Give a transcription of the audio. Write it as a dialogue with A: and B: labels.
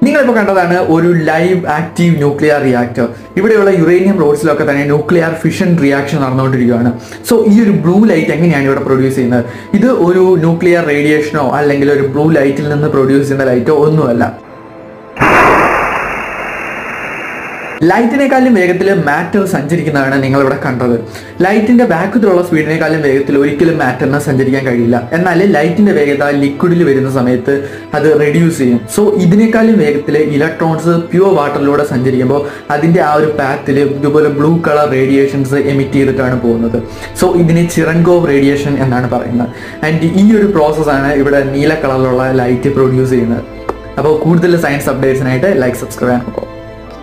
A: നിങ്ങളിപ്പോൾ കണ്ടതാണ് ഒരു ലൈവ് ആക്റ്റീവ് ന്യൂക്ലിയർ റിയാക്ടർ. ഇവിടെയുള്ള യുറേനിയം റോഡ്സിലൊക്കെ തന്നെ ന്യൂക്ലിയർ ഫിഷൻ റിയാക്ഷൻ നടന്നുകൊണ്ടിരിക്കുകയാണ്. സോ ഈ ഒരു ബ്ലൂ ലൈറ്റ് എങ്ങനെയാണ് ഇവിടെ പ്രൊഡ്യൂസ് ചെയ്യുന്നത്? ഇത് ഒരു ന്യൂക്ലിയർ റേഡിയേഷനോ അല്ലെങ്കിൽ ഒരു ബ്ലൂ ലൈറ്റിൽ നിന്ന് പ്രൊഡ്യൂസ് ചെയ്യുന്ന ലൈറ്റോ ഒന്നുമല്ല. ലൈറ്റിനേക്കാളും വേഗത്തിൽ മാറ്റർ സഞ്ചരിക്കുന്നതാണ് നിങ്ങളിവിടെ കണ്ടത്. ലൈറ്റിന്റെ വേഗത്തിലുള്ള സ്പീഡിനേക്കാളും വേഗത്തിൽ ഒരിക്കലും മാറ്ററിന് സഞ്ചരിക്കാൻ കഴിയില്ല. എന്നാൽ ലൈറ്റിന്റെ വേഗത ലിക്വിഡിൽ വരുന്ന സമയത്ത് അത് റെഡ്യൂസ് ചെയ്യും. സോ ഇതിനേക്കാളും വേഗത്തിൽ ഇലക്ട്രോൺസ് പ്യുവർ വാട്ടറിലൂടെ സഞ്ചരിക്കുമ്പോൾ അതിന്റെ ആ ഒരു പാത്തിൽ ഇതുപോലെ ബ്ലൂ കളർ റേഡിയേഷൻസ് എമിറ്റ് ചെയ്തിട്ടാണ് പോകുന്നത്. സോ ഇതിനെ ചിറങ്കോവ് റേഡിയേഷൻ എന്നാണ് പറയുന്നത്. ആൻഡ് ഈ ഒരു പ്രോസസ്സാണ് ഇവിടെ നീല കളറിലുള്ള ലൈറ്റ് പ്രൊഡ്യൂസ് ചെയ്യുന്നത്. അപ്പോൾ കൂടുതൽ സയൻസ് അപ്ഡേറ്റ്സിനായിട്ട് സബ്സ്ക്രൈബ് ചെയ്യാൻ നോക്കുക.